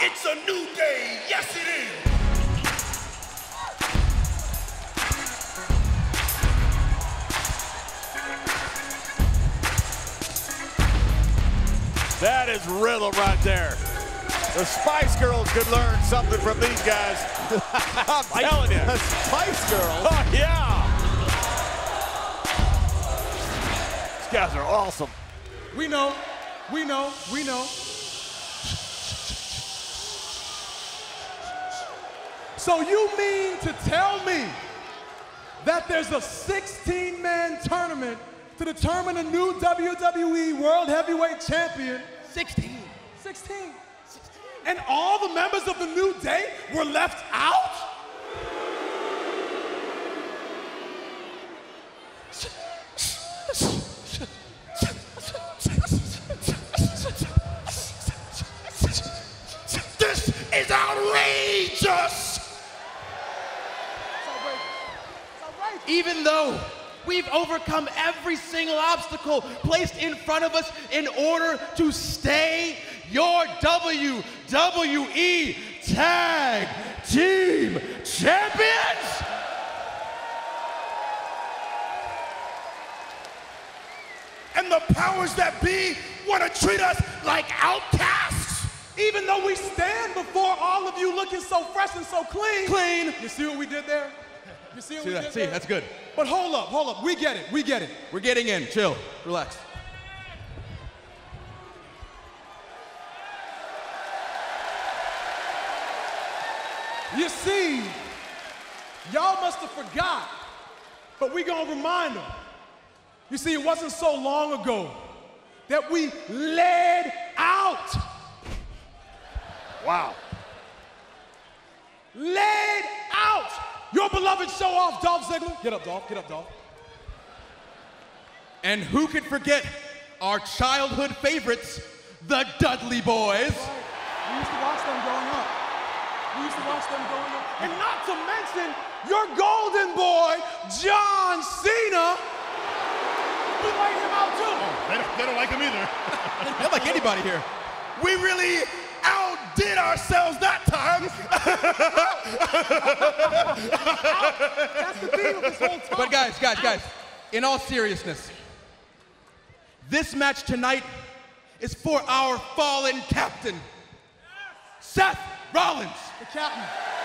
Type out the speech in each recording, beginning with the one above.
It's a new day. Yes, it is. That is rhythm right there. The Spice Girls could learn something from these guys. I'm telling you. The Spice Girls? Oh, yeah. These guys are awesome. We know, we know, we know. So you mean to tell me that there's a 16-man tournament to determine a new WWE World Heavyweight Champion? 16. 16. And all the members of the New Day were left out? This is outrageous. Even though we've overcome every single obstacle placed in front of us in order to stay your WWE Tag Team Champions. And the powers that be want to treat us like outcasts. Even though we stand before all of you looking so fresh and so clean. Clean. You see what we did there? You see what we did there? See, that's good. But hold up. We get it. We're getting in. Chill. Relax. You see, y'all must have forgot, but we gonna remind them. You see, it wasn't so long ago that we led out. Wow. Laid out your beloved show-off, Dolph Ziggler. Get up, Dolph. Get up, Dolph. And who could forget our childhood favorites, the Dudley Boys? We used to watch them growing up. And not to mention your golden boy, John Cena. We laid him out too. They don't like him either. They don't like anybody here. We really outdid ourselves that time. That's the theme of this whole talk. But guys, in all seriousness, this match tonight is for our fallen captain, Seth Rollins. The captain.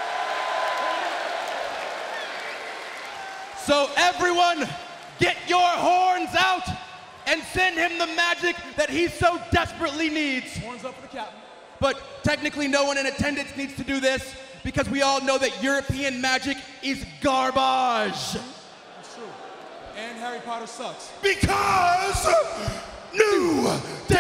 So everyone, get your horns out and send him the magic that he so desperately needs. Horns up for the captain. But technically no one in attendance needs to do this because we all know that European magic is garbage. That's true. And Harry Potter sucks. Because new